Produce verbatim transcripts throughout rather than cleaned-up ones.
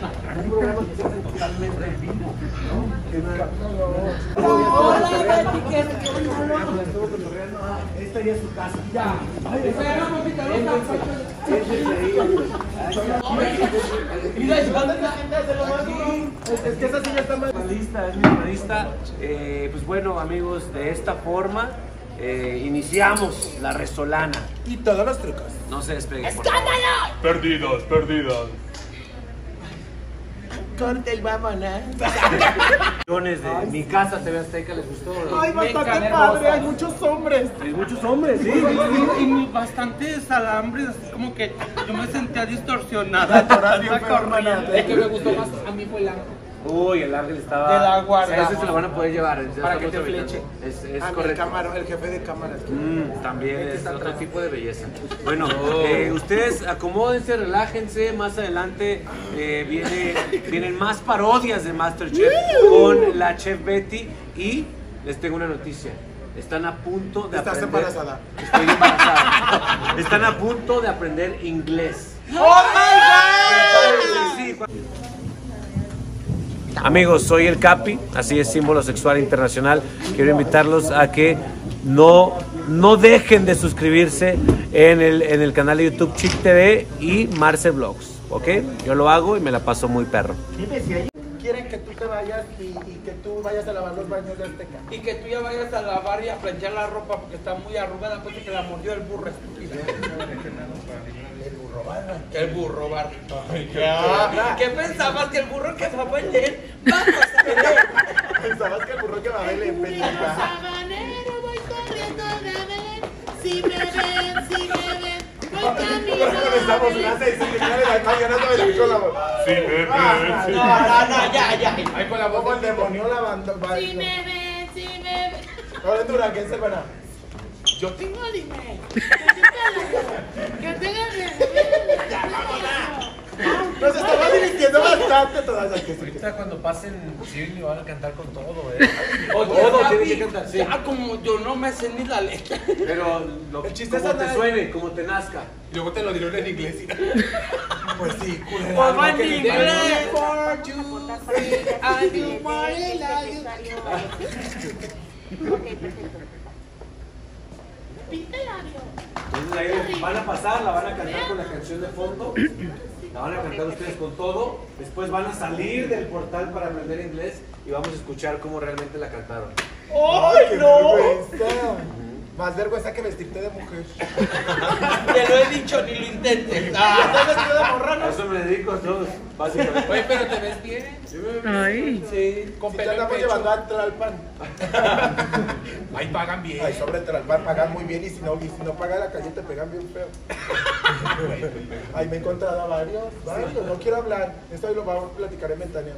Un programa que se hace totalmente en vivo, ¿no? Hola, Betty, ¿qué esta ya es su casa. Ya. Espera, mamita, no Es que esa señora está mal. Lista, es mi panista. Eh, pues bueno, amigos, de esta forma eh, iniciamos la resolana. Y todos los trucos. No se despeguen. ¡Escándalo! Perdidos, perdidos. Corte y vámonos. Millones de mi casa T V Azteca, ¿les gustó? Ay, bastante padre, hay muchos hombres. Hay muchos hombres, sí. Y, y bastantes alambres, así como que yo me sentía distorsionada. El que me gustó más a mí fue el ángel. Uy, el ángel estaba... De la guarda. O sea, ese se lo van a poder llevar. Para que te fleche. Es, es Ah, el, correcto. cámara, el jefe de cámaras. Mm, también es otro tipo de belleza. Bueno, eh, ustedes acomódense, relájense. Más adelante eh, viene, vienen más parodias de MasterChef con la chef Betty. Y les tengo una noticia. Están a punto de ¿Estás aprender... embarazada? Estoy embarazada. Están a punto de aprender inglés. ¡Oh, my God! Sí, sí. Amigos, soy el Capi, así es, símbolo sexual internacional. Quiero invitarlos a que no, no dejen de suscribirse en el, en el canal de YouTube Chick T V y Marce Vlogs, ¿ok? Yo lo hago y me la paso muy perro. Dime si ellos quieren que tú te vayas y, y que tú vayas a lavar los baños de Azteca. Y que tú ya vayas a lavar y a planchar la ropa porque está muy arrugada, pues que la mordió el burro estúpida. El burro barra. El burro barra. Ya. ¿Qué pensabas que el burro que va a Belén? Vamos a Belén. Pensabas que el burro que va a Belén, pendeja. Sabanero, voy corriendo de Belén. Si me ven, si me ven, voy camino Con esta a voz Belén. nace y si me sale la calle, no me escucho la voz. Sí, No, no, no, ya, ya. Ahí con la voz como el demonio lavando. Si me ven, si me ven. Ahora en Duranguense, hermana. Yo tengo dime. Que tenga Nos estamos divirtiendo bastante todas las que Ahorita cuando pasen Cirilo van a cantar con todo, ¿eh? Oye, Todo Gaby, tiene que cantar, sí. Ya como yo no me sé ni la letra. Pero lo, El chiste como es te andar- suene, como te nazca. Y luego te lo dieron en inglés. Pues sí, culera. Pues va no, en que- inglés. For you, I do more like you. Pinta el labio. Entonces ahí van a pasar, la van a cantar con la canción de fondo. La van a cantar ustedes con todo. Después van a salir del portal para aprender inglés y vamos a escuchar cómo realmente la cantaron. ¡Ay, qué vergüenza! Más vergüenza que vestirte de mujer. Te lo he dicho, ni lo intentes. Ah. ¿Estás vestido de A morrano? eso me dedico a todos, básicamente. Oye, pero te ves bien. Ay. Sí, con Si te pelo en andamos pecho. llevando a Tlalpan. Ahí pagan bien. Ay, sobre Tlalpan pagan muy bien y si no, y si no paga la calle te pegan bien feo. Ay, me he encontrado a varios, varios, no quiero hablar. Esto hoy lo vamos a platicar en Ventaneando.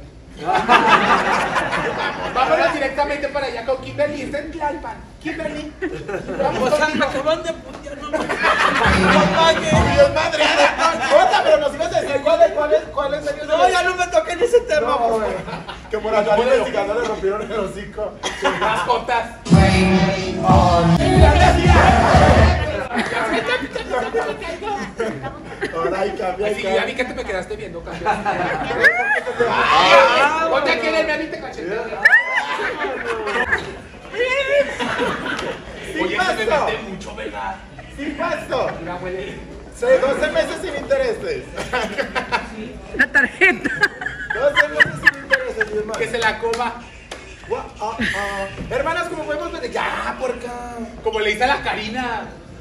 Vámonos directamente para allá con Kimberly. Está en Tlalpan. Kimberly. Vamos, o sea, me acaban de putear, no me Dios madre, Jota, pero nos ibas a decir cuál es, cuál es, cuál es el No, ya no me toquen ese tema, No, por güey. Que por andar investigando le rompieron el hocico. Más Jotas. Ahora hay cambia, hay Sí, ya vi cambia. que te me quedaste viendo, campeón. Ponte aquí en el te cachetea. Oye, se me mete mucho, ¿verdad? Sin pasto. Mira, huele. Sí, doce meses sin intereses. La tarjeta. doce meses sin intereses, mi hermano. Que se la coma. Gua- ah, ah. Hermanas, como podemos ver, ya, por acá. Como le dice a la Karina.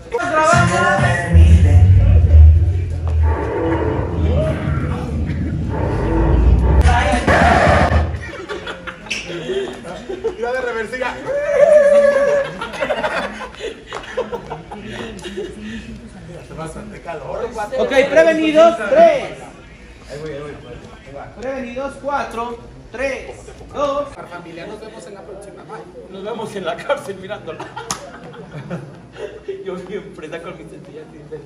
Iba de reversa ya. Hace bastante calor. Ok, prevenidos, tres. Ahí voy, ahí voy. Prevenidos, cuatro, tres, dos. Familia, nos vemos en la próxima. Bye. Nos vemos en la cárcel mirándola. Yo bien presa con mis sencillas Tinder.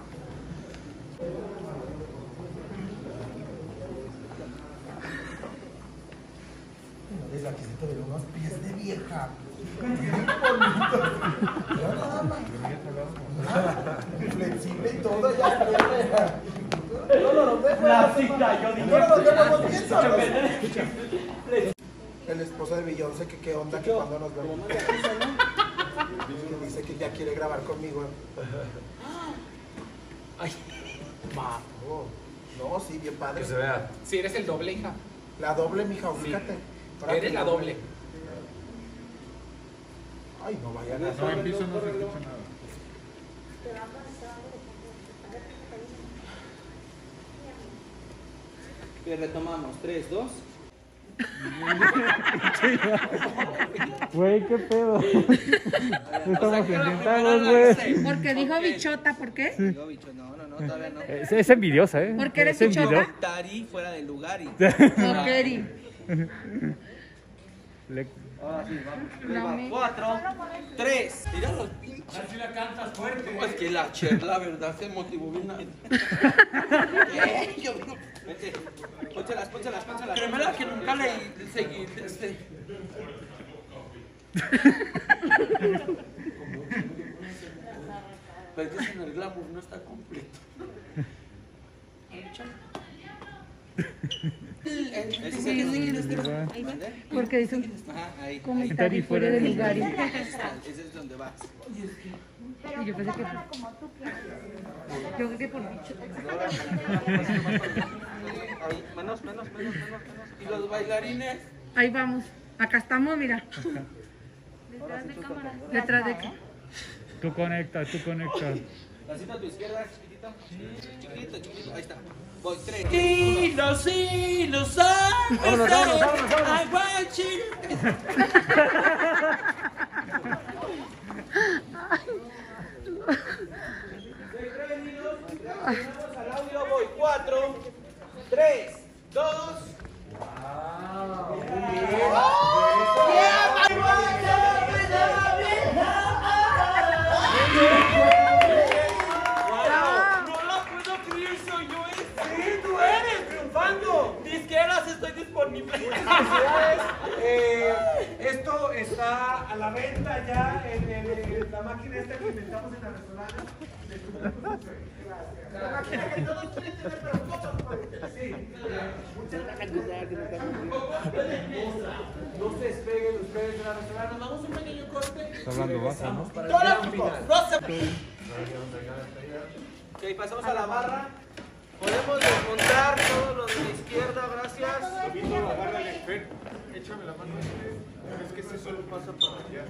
Desde aquí se te ven unos pies de vieja. Flexible y todo ya. No, no, no, La cita, yo dije nos vemos bien solos. El esposo de Beyoncé, que qué onda, que cuando nos vemos. Que dice que ya quiere grabar conmigo. Ay, Mapo. No, sí, bien padre. Que se vea. si eres el doble, hija. La doble, mija, fíjate. Ahora Eres que la doble. Ay, no vayan a No, en piso no se escucha nada. Y retomamos. tres, dos. Güey, qué pedo. Estamos sentados, güey. Porque dijo bichota, ¿por qué? Digo, bicho, no, no, no, todavía no. Es, es envidiosa, ¿eh? ¿Por qué eres Es envidiosa. bichota? Tari fuera del lugar y. ¿O Keri? Le- Ahora sí, vamos. No, Va, mi- Cuatro, tres. Mira los pinches. Así la cantas fuerte. No, es que la cher, la verdad, se motivó bien. Eh, yo no. Vete. Pónchelas, pónchelas, pónchelas. Créemela que nunca le seguí. Este. Pero es en el glamour, no está completo. Porque dicen Ajá, ahí. como ahí. estar y fuera de lugar. Y Ese es donde vas. y yo pensé que. Yo creo que por bichota. Ahí, menos, menos, menos, menos, menos. Y los bailarines. Ahí vamos. Acá estamos, mira. Detrás de cámara. Tú conecta, tú conecta. Pasito a tu izquierda, chiquitito. Chiquitito, chiquitito. Ahí está. Voy, tres. Y los hilos han besado. Aguachín. Vamos al audio, voy. Cuatro, tres, dos. No la puedo creer, soy yo este. Tú eres triunfando. Disqueras, estoy disponible. Eh, esto está a la venta ya en, el- en la máquina esta que inventamos en la restaurante. La máquina que todos quieren tener, pero pocos pueden. Sí. No se despeguen ustedes de la restaurante. Nos damos un pequeño corte. Está hablando bajo, ¿no? Para el gran final. Ok, pasamos a la barra. Podemos desmontar todo lo de la izquierda, gracias. Échame la mano. Es que ese solo pasa para allá.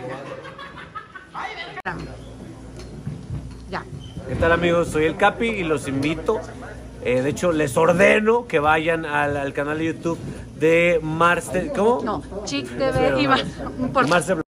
Ya. ¿Qué tal, amigos? Soy el Capi y los invito, eh, de hecho les ordeno que vayan al, al canal de YouTube de Marce, ¿cómo? No, Chick T V y va. Por Marce